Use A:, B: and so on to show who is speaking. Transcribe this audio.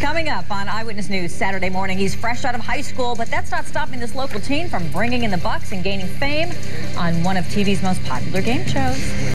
A: Coming up on Eyewitness News Saturday morning, he's fresh out of high school, but that's not stopping this local teen from bringing in the bucks and gaining fame on one of TV's most popular game shows.